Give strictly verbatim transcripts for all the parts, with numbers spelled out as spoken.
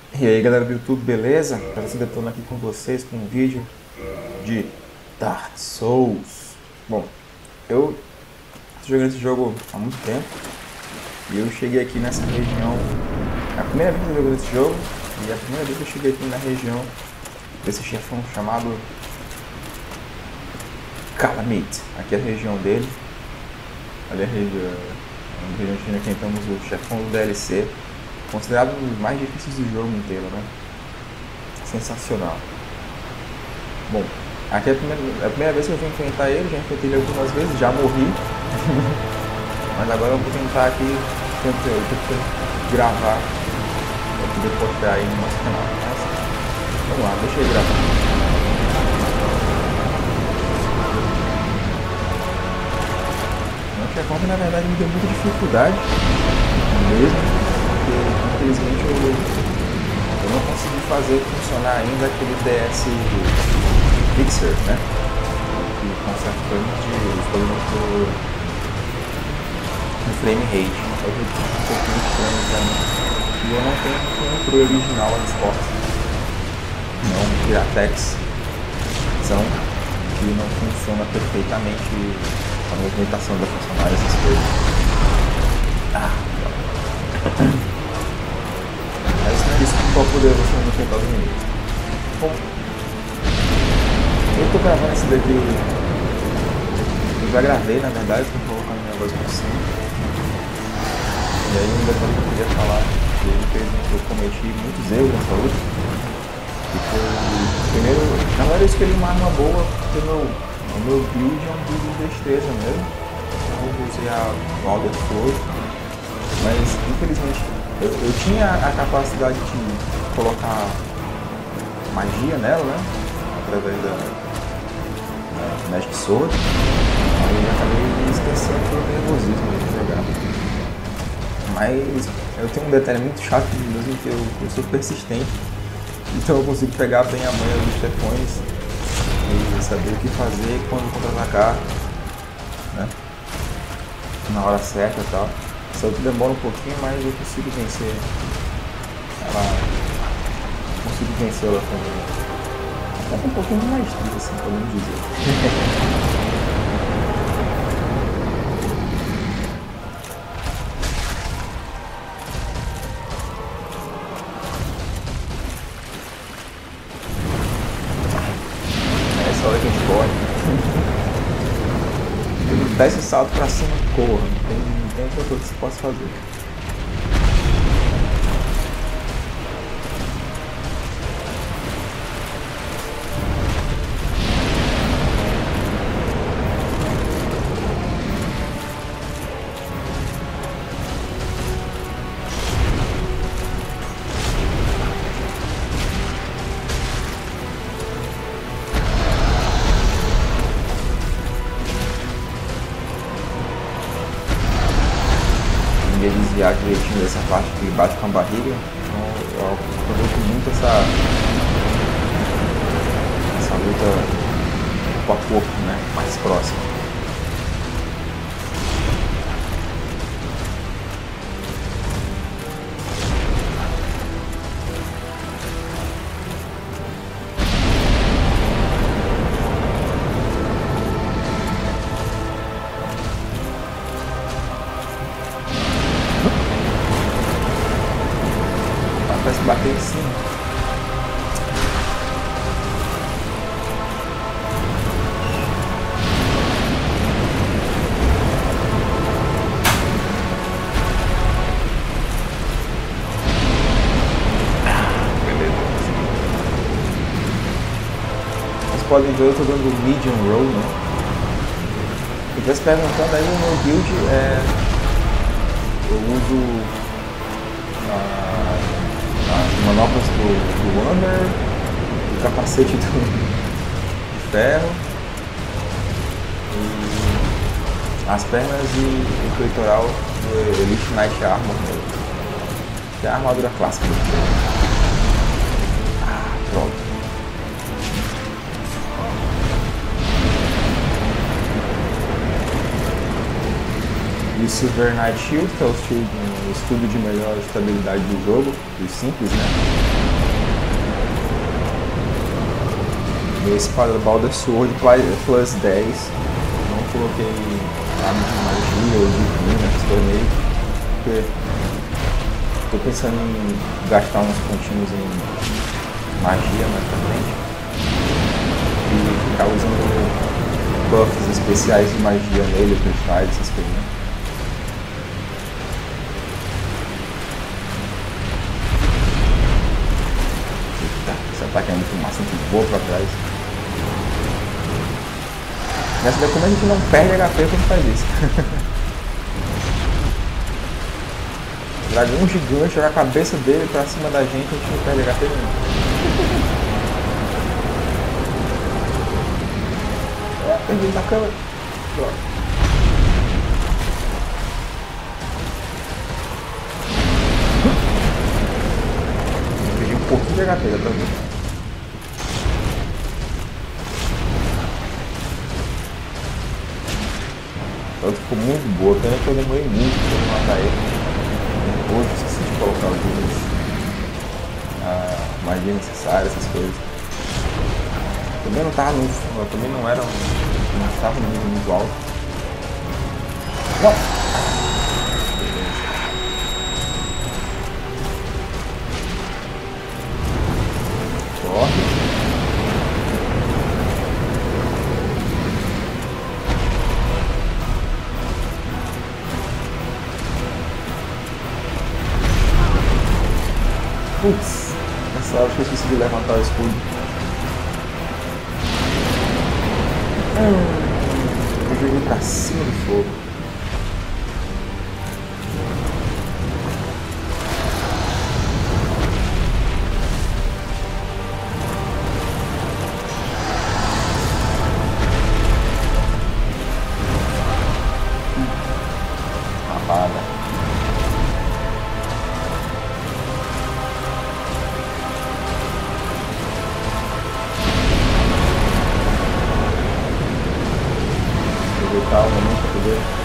E aí galera do YouTube, beleza? Parece que eu tô aqui com vocês com um vídeo de Dark Souls. Bom, eu tô jogando esse jogo há muito tempo e eu cheguei aqui nessa região. É a primeira vez que eu jogo esse jogo e é a primeira vez que eu cheguei aqui na região desse chefão chamado Calamite. Aqui é a região dele. Ali é a região, a região onde enfrentamos o chefão do D L C. Considerado um dos mais difíceis do jogo inteiro, né? Sensacional. Bom, aqui é a primeira, é a primeira vez que eu vou enfrentar ele, já enfrentei ele algumas vezes, já morri. Mas agora eu vou tentar aqui, tento, eu tento gravar para poder postar aí no nosso canal. Mas, vamos lá, deixa eu gravar. O chefão que na verdade me deu muita dificuldade mesmo. Infelizmente eu, eu não consegui fazer funcionar ainda aquele D S Fixer, né? Que conserta problemas de os problemas do, do frame rate. Então eu fico um pouquinho estranho pra mim. E eu não tenho um controle original nas portas. Não um Piratex são que não funciona perfeitamente a movimentação da personagem, essas coisas. Ah, isso para poder você não enfrentar os inimigos. Bom, eu tô gravando esse daqui. Eu já gravei, na verdade, tô colocando minha voz por cima. E aí, um detalhe que eu queria falar, que infelizmente eu cometi muitos erros nessa luta. E foi, primeiro, na verdade eu escolhi uma arma boa, porque meu, o meu build é um build de destreza mesmo. Então eu usei a Walder Flor, mas infelizmente Eu, eu tinha a capacidade de colocar magia nela, né? Através da, da Magic Sword. Aí eu acabei me esquecendo pelo nervosismo de jogar. Mas eu tenho um detalhe muito chato mesmo, que eu, eu sou persistente. Então eu consigo pegar bem a manha dos chefões e saber o que fazer quando contra-atacar, né? Na hora certa e tal. Só que demora um pouquinho, mas eu consigo vencer ela. Consigo vencer ela com até com um pouquinho de maestria, assim, podemos dizer. É essa hora que a gente corre. Ele dá esse salto pra cima, corra. Não tem, não tem outra coisa que você possa fazer. Desviar direitinho dessa parte que bate com a barriga, então eu aproveito muito essa essa luta corpo a corpo, né, mais próxima. Parece bater em cima. Beleza. Vocês podem ver, eu estou dando medium roll, né? E já se perguntando aí, o meu build é. Eu uso. A... as manoplas do, do Wander, o capacete do, de ferro, e as pernas e o peitoral do Elite Knight Armor, que é a armadura clássica do jogo. Ah, pronto. E Silver Knight Shield, que é o shield, um escudo de melhor estabilidade do jogo, do simples, né? E esse para Baldur Sword plus dez. Não coloquei arma de magia ou divina, essas coisas meio, porque tô pensando em gastar uns pontinhos em magia mais pra frente e ficar usando buffs especiais de magia nele, cristais, essas coisas, né? Esse ataque é muito massa, muito boa pra trás. Nessa daí, como a gente não perde H P quando faz isso? Dragão gigante, joga a cabeça dele pra cima da gente, a gente não perde H P nenhum. É, perdi na câmera. Perdi um pouquinho de H P, dá pra ver. Ela ficou muito boa, pena que eu demorei muito pra matar ele. Hoje eu esqueci de colocar algumas ah, magia necessária, essas coisas. Também não tava no. Também não era. Não estava no nível muito alto. Não! Corre. Putz, nessa hora que eu consegui levantar o escudo. Hum, eu joguei pra cima do fogo. Rapada. Aproveitar o momento para poder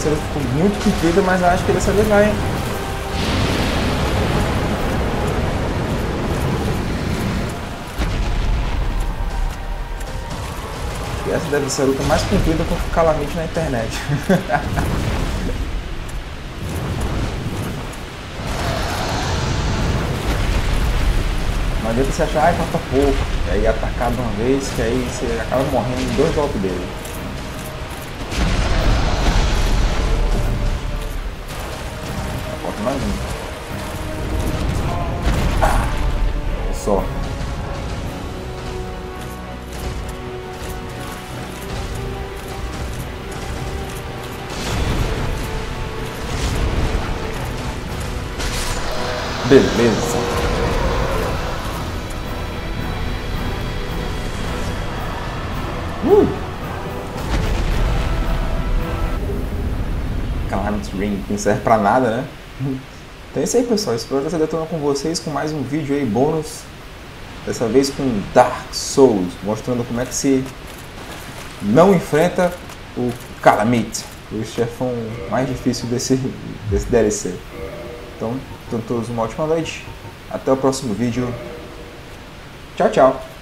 Ceruto ficou muito comprida, mas eu acho que dessa vez vai, hein? E essa deve ser a luta mais comprida com o Calamity na internet. Não adianta você achar, ai, falta pouco, e aí atacar de uma vez, que aí você acaba morrendo em dois golpes dele. Falta mais um. Ah, só. Beleza. Uh! Calamity Ring, que não serve pra nada, né? Então é isso aí, pessoal. Espero ter detonado com vocês com mais um vídeo aí, bônus. Dessa vez com Dark Souls, mostrando como é que se não enfrenta o Calamity, o chefão mais difícil desse, desse D L C. Então, tenham todos uma ótima noite. Até o próximo vídeo. Tchau, tchau.